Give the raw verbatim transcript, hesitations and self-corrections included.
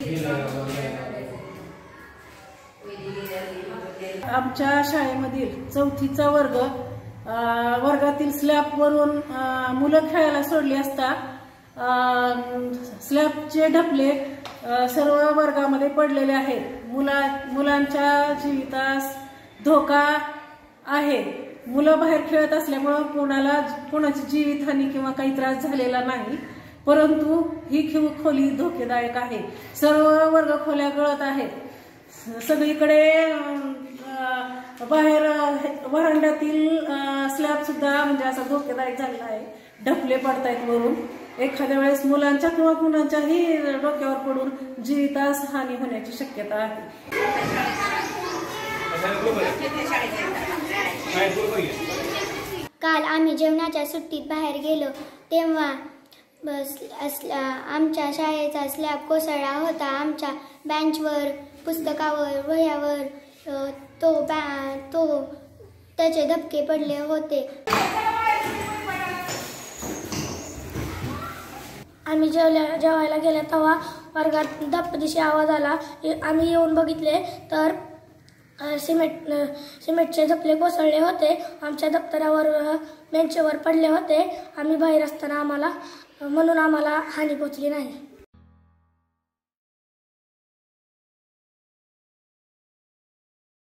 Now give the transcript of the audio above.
आमच्या शाळेमधील चौथीचा वर्ग वर्गातील स्लॅबवरून मुलं खेळायला सोडली असता स्लॅबचे ढपले सर्व वर्गामध्ये पडलेले आहेत। मुला मुलांच्या जीवितास धोका आहे। मुलं बाहेर खेळत असल्यामुळे कोणाला कोणाची जीवितहानी किंवा काही त्रास झालेला नाही, परंतु ही खोली धोकेदायक आहे। सर्व वर्ग खोल्या गळत आहेत। सगळीकडे बाहेर वरांड्यातील स्लॅब सुद्धा म्हणजे असा धोकेदायक झालेला आहे। ढपले पडतायत वरून। एखाद्या वेळेस मुलांच्या किंवा कुणाच्याही डोक्यावर पडून जीवितास हानी होण्याची शक्यता आहे। काल आम्ही जेवणाच्या सुट्टीत बाहेर गेलो तेव्हा आमच्या शाळेचा स्लॅब कोसळला होता। आमच्या बेंचवर, पुस्तकावर, वह्यावर तो तो त्याचे धक्के पडले होते। आम्ही जेवल्या जेवायला गेले तेव्हा वर्गात धप्पदिशी आवाज आला। आम्ही येऊन बघितले तर सिमेंट सिमेंटचे धपले कोसळले होते। आमच्या दप्तरावर, बेंचवर पडले होते। आम्ही बाहेर असताना आम्हाला म्हणून आम्हाला हानी पोचली नाही।